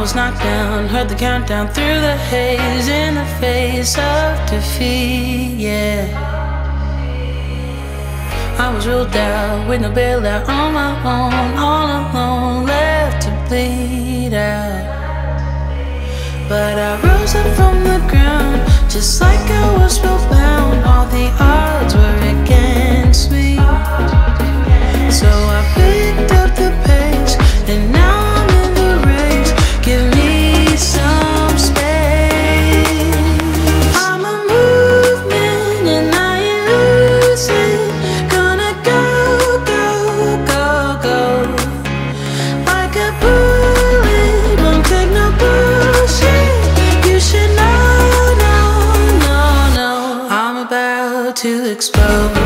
was knocked down, heard the countdown through the haze, in the face of defeat, yeah. I was ruled out with no bailout, on my own, all alone, left to bleed out. But I rose up from the ground, just like I was spellbound. All the odds were against me, so I picked up the pace, and now I'm in the race. Give me some space. I'm a movement and I ain't losing. Gonna go, go, go, go. Like a bullet, won't take no bullshit. You should know, no, no, no. I'm about to explode.